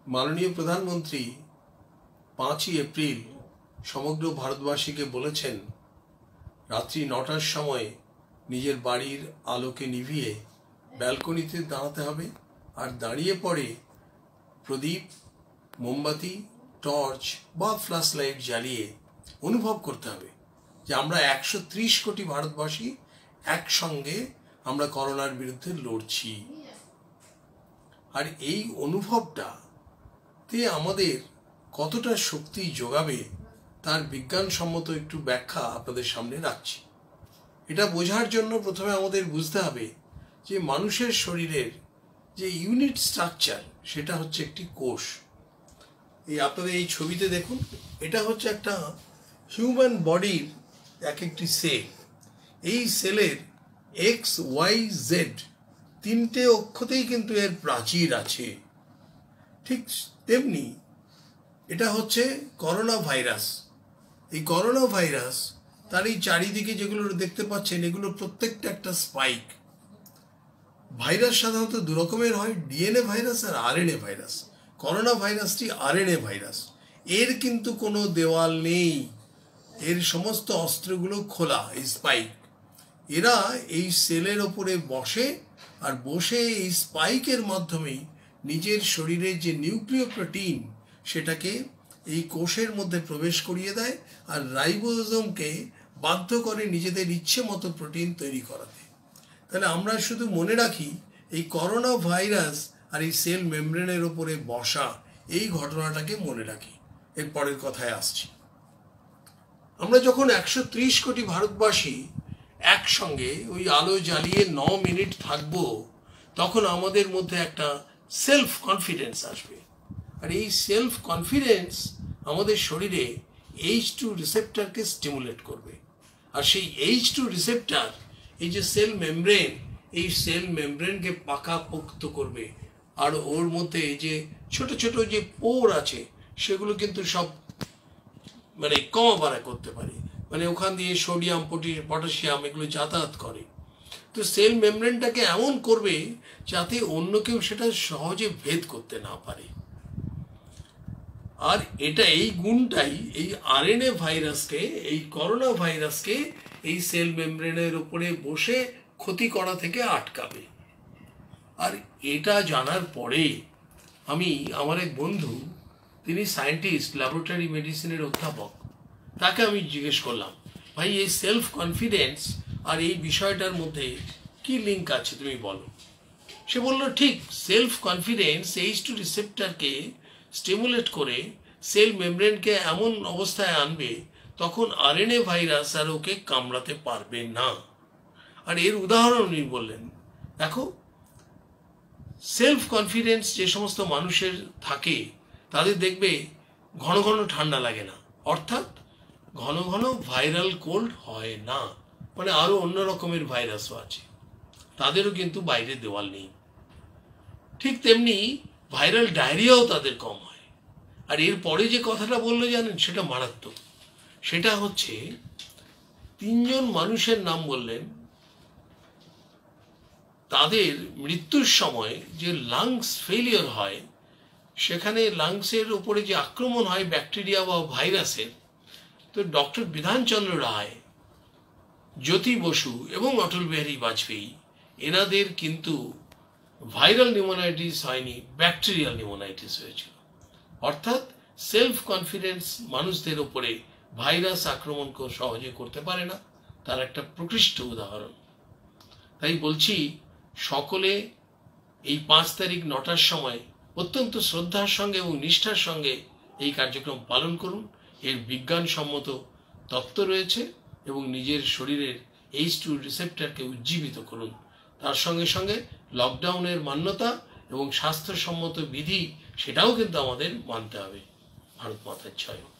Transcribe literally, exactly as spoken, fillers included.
মাননীয় প্রধানমন্ত্রী পাঁচই এপ্রিল সমগ্র ভারতবাসীকে বলেছেন রাত্রি নটার সময় নিজের বাড়ির আলোকে নিভিয়ে ব্যালকনিতে দাঁড়াতে হবে, আর দাঁড়িয়ে পড়ে প্রদীপ, মোমবাতি, টর্চ বা ফ্ল্যাশ লাইট জ্বালিয়ে অনুভব করতে হবে যে আমরা একশো ত্রিশ কোটি ভারতবাসী একসঙ্গে আমরা করোনার বিরুদ্ধে লড়ছি। আর এই অনুভবটাতে আমাদের কতটা শক্তি যোগাবে তার বিজ্ঞানসম্মত একটু ব্যাখ্যা আপনাদের সামনে রাখছি। এটা বোঝার জন্য প্রথমে আমাদের বুঝতে হবে যে মানুষের শরীরের যে ইউনিট স্ট্রাকচার সেটা হচ্ছে একটি কোষ। এই আপনাদের এই ছবিতে দেখুন, এটা হচ্ছে একটা হিউম্যান বডির এক একটি সেল। এই সেলের এক্স ওয়াই জেড তিনটে অক্ষতেই কিন্তু এর প্রাচীর আছে। ঠিক তেমনি এটা হচ্ছে করোনা ভাইরাস। এই করোনা ভাইরাস তার এই চারিদিকে যেগুলো দেখতে পাচ্ছেন এগুলো প্রত্যেকটা একটা স্পাইক। ভাইরাস সাধারণত দু রকমের হয়, ডিএনএ ভাইরাস আর আরএনএ ভাইরাস। করোনা ভাইরাসটি আরএনএ ভাইরাস। এর কিন্তু কোনো দেওয়াল নেই, এর সমস্ত অস্ত্রগুলো খোলা। এই স্পাইক এরা এই সেলের ওপরে বসে, আর বসে এই স্পাইকের মাধ্যমেই নিজের শরীরের যে নিউক্লিয় প্রোটিন সেটাকে এই কোষের মধ্যে প্রবেশ করিয়ে দেয়, আর রাইবোজোমকে বাধ্য করে নিজেদের ইচ্ছে মতো প্রোটিন তৈরি করাতে। তাহলে আমরা শুধু মনে রাখি এই করোনা ভাইরাস আর এই সেল মেমব্রেনের ওপরে বসা এই ঘটনাটাকে মনে রাখি। এর পরের কথায় আসছি। আমরা যখন একশো ত্রিশ কোটি ভারতবাসী একসঙ্গে ওই আলো জ্বালিয়ে ন মিনিট থাকবো, তখন আমাদের মধ্যে একটা সেলফ কনফিডেন্স আসবে। আর এই সেলফ কনফিডেন্স আমাদের শরীরে এইচ টু রিসেপ্টরকে স্টিমুলেট করবে। আর সেই এইচ টু রিসেপ্টর এই যে সেল মেমব্রেন, এই সেল মেমব্রেনকে পাকাপোক্ত করবে। আর ওর মধ্যে এই যে ছোট ছোট যে পোর আছে সেগুলো কিন্তু সব মানে কমা বাড়া করতে পারে, মানে ওখান দিয়ে সোডিয়াম, পটাশিয়াম এগুলো যাতায়াত করে। তো সেল মেমব্রেনটাকে এমন করবে যাতে অন্য কেউ সেটা সহজে ভেদ করতে না পারে। আর এটা এই গুণটাই এই আরএনএ ভাইরাসকে, এই করোনা ভাইরাসকে এই সেল মেমব্রেনের উপরে বসে ক্ষতি করা থেকে আটকাবে। আর এটা জানার পরে আমি আমার এক বন্ধু, তিনি সায়েন্টিস্ট, ল্যাবরেটরি মেডিসিনের অধ্যাপক, তাকে আমি জিজ্ঞেস করলাম, ভাই এই সেলফ কনফিডেন্স আর এই বিষয়টার মধ্যে কি লিঙ্ক আছে তুমি বলো। সে বলল, ঠিক, সেলফ কনফিডেন্স এইচ টু রিসেপ্টরকে স্টিমুলেট করে সেল মেমব্রেনকে এমন অবস্থায় আনবে তখন আরএনএ ভাইরাস আর ওকে কামড়াতে পারবে না। আর এর উদাহরণ উনি বললেন, দেখো সেলফ কনফিডেন্স যে সমস্ত মানুষের থাকে তাদের দেখবে ঘন ঘন ঠান্ডা লাগে না, অর্থাৎ ঘন ঘন ভাইরাল কোল্ড হয় না। মানে আরো অন্য রকমের ভাইরাসও আছে, তাদেরও কিন্তু বাইরে দেওয়াল নেই। ঠিক তেমনি ভাইরাল ডায়রিয়াও তাদের কম হয়। আর এর পরে যে কথাটা বললো জানেন, সেটা মারাত্মক। সেটা হচ্ছে তিনজন মানুষের নাম বললেন, তাদের মৃত্যুর সময় যে লাংস ফেলিওর হয়, সেখানে লাংসের উপরে যে আক্রমণ হয় ব্যাকটেরিয়া বা ভাইরাসের, তো ডক্টর বিধানচন্দ্র রায়, জ্যোতি বসু এবং অটল বিহারী বাজপেয়ী, এনাদের কিন্তু ভাইরাল নিউমোনাইটিস হয়নি, ব্যাকটেরিয়াল নিউমোনাইটিস হয়েছিল। অর্থাৎ সেলফ কনফিডেন্স মানুষদের উপরে ভাইরাস আক্রমণ সহজে করতে পারে না, তার একটা প্রকৃষ্ট উদাহরণ। তাই বলছি, সকলে এই পাঁচ তারিখ নটার সময় অত্যন্ত শ্রদ্ধার সঙ্গে এবং নিষ্ঠার সঙ্গে এই কার্যক্রম পালন করুন। এর বিজ্ঞানসম্মত তত্ত্ব রয়েছে এবং নিজের শরীরের এইচ টু রিসেপ্টরকে উজ্জীবিত করুন। তার সঙ্গে সঙ্গে লকডাউনের মান্যতা এবং স্বাস্থ্যসম্মত বিধি, সেটাও কিন্তু আমাদের মানতে হবে। ভারত মাতার জয়।